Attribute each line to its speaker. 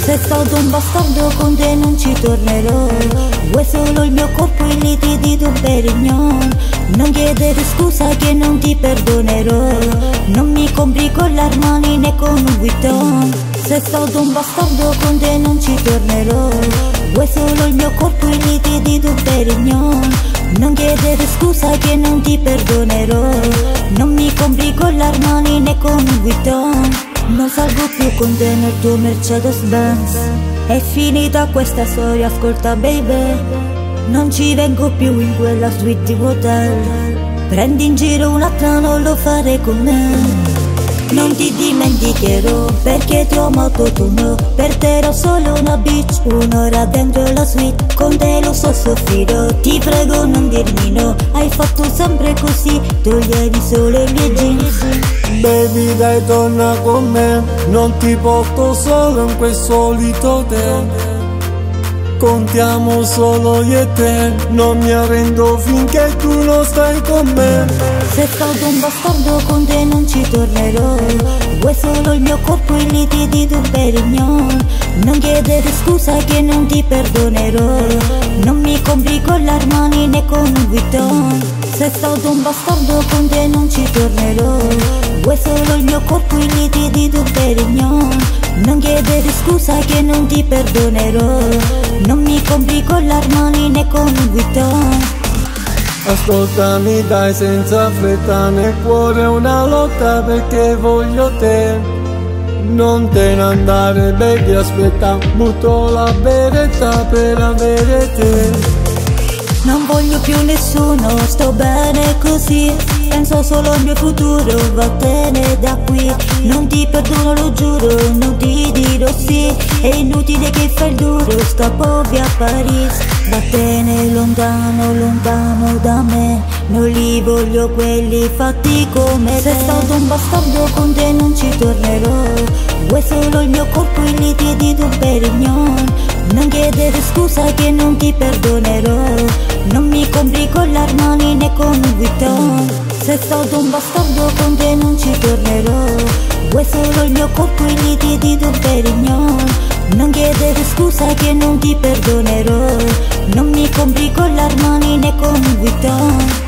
Speaker 1: Sei stato un bastardo, con te non ci tornerò. Vuoi solo il mio corpo e liti di Dom Perignon. Non chiedere scusa che non ti perdonerò. Non mi compri con l'Armani né con un Vuitton. Sei stato un bastardo, con te non ci tornerò. Vuoi solo il mio corpo e liti di Dom Perignon. Non chiedere scusa che non ti perdonerò. Non mi compri con l'Armani né con un Vuitton. Non salgo più con te nel tuo Mercedes-Benz. È finita questa storia, ascolta baby. Non ci vengo più in quella suite di hotel. Prendi in giro un'altra, non lo fare con me. Non ti dimenticherò perché ti ho amato tu no. Per te ero solo una bitch, un'ora dentro la suite. Con te lo so soffrirò, ti prego non dirmi no. Hai fatto sempre così, toglievi solo i miei jeans.
Speaker 2: Baby dai torna con me, non ti porto solo in quel solito hotel. Contiamo solo io e te, non mi arrendo finché tu non stai con me.
Speaker 1: Sei stato un bastardo, con te non ci tornerò. Vuoi solo il mio corpo e liti di Dom Perignon. Non chiedere scusa che non ti perdonerò. Non mi compri con l'Armani né con un Vuitton. Sei stato un bastardo, con te non ci tornerò. Vuoi solo il mio corpo e liti di Dom Perignon. Non chiedere scusa che non ti perdonerò. Non mi compri con l'Armani né con un Vuitton.
Speaker 2: Ascoltami dai senza fretta, nel cuore è una lotta perché voglio te. Non te ne andare baby, aspetta, butto la beretta per avere te.
Speaker 1: Non voglio più nessuno, sto bene così. Penso solo al mio futuro, vattene da qui. Non ti perdono, lo giuro, non ti dirò sì. È inutile che fai il duro, scappo via a Paris. Vattene lontano, lontano da me. Non li voglio quelli fatti come te. Sei stato un bastardo, con te non ci tornerò. Vuoi solo il mio corpo e liti di Dom Perignon. Non chiedere scusa che non ti perdonerò. Non mi compri con l'Armani né con un Vuitton. Sei stato un bastardo, con te non ci tornerò. Vuoi solo il mio corpo e liti di Dom Perignon. Non chiedere scusa che non ti perdonerò. Non mi compri con l'Armani né con un Vuitton.